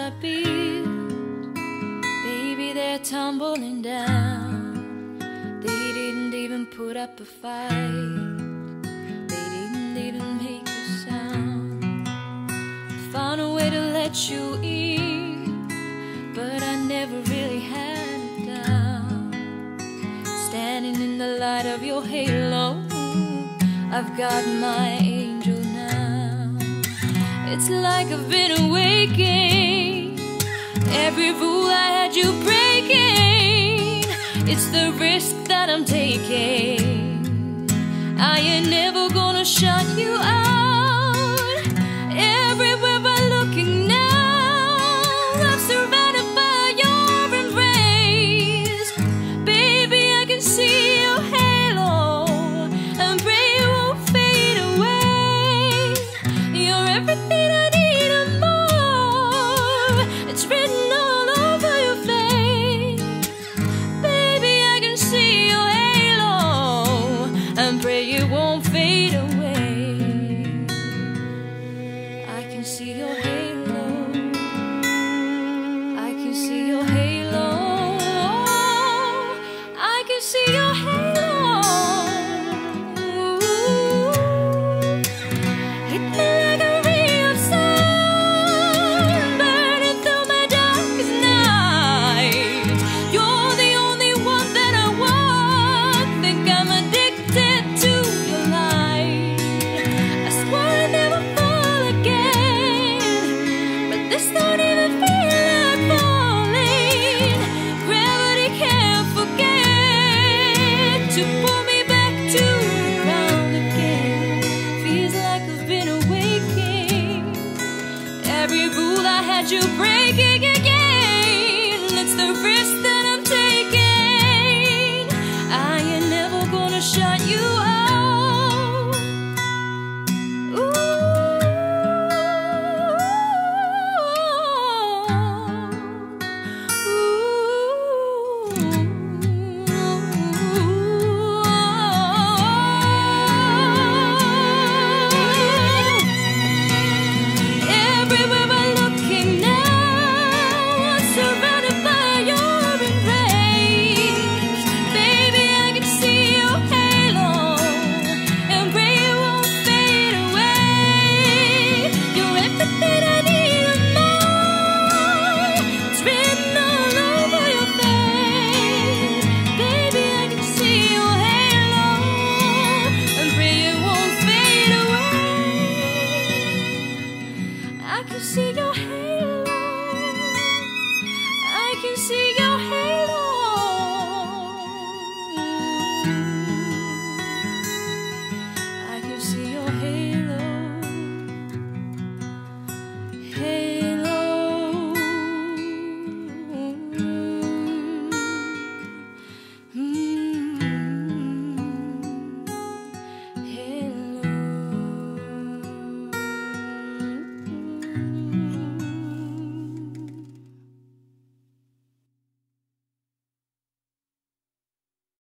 I built, baby, they're tumbling down. They didn't even put up a fight. They didn't even make a sound. Found a way to let you in, but I never really had it down. Standing in the light of your halo, I've got my angel now. It's like I've been awakened. Every rule I had you breaking. It's the risk that I'm taking. I ain't never gonna shut you out. Everywhere I'm looking now, I'm surrounded by your embrace. Baby, I can see your halo and pray it won't fade away. You're everything I need and more. It's written all over your face. Baby, I can see your halo and pray it won't fade away. I can see your halo. I can see your halo. I can see your halo. Hit me like a ray of sun, burning through my darkest night. You're the only one that I want. Think I'm addicted to your light. I swore I'd never fall again, but this don't even feel like falling. Gravity can't forget to pull me back to the ground again. Feels like I've been awakened. Every rule I had you break.